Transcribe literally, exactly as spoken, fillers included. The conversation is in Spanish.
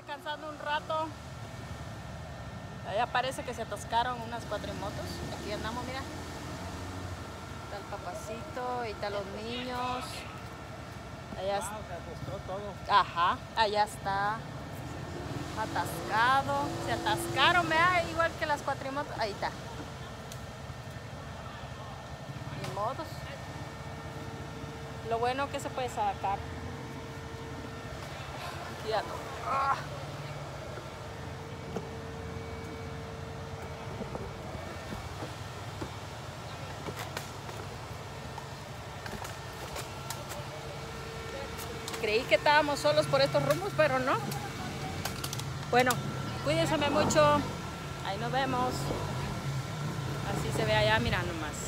descansando un rato. Allá parece que se atascaron unas cuatrimotos. Aquí andamos, mira. Está el papacito, ahí están los niños. Allá Ah, se atascó todo. Ajá, allá está atascado. Se atascaron, vea, igual que las cuatrimotos. Ahí está. Ni modos. Lo bueno que se puede sacar. Ya no. Ah. Creí que estábamos solos por estos rumbos, pero no. Bueno, cuídense mucho. Ahí nos vemos. Así se ve allá, mira nomás.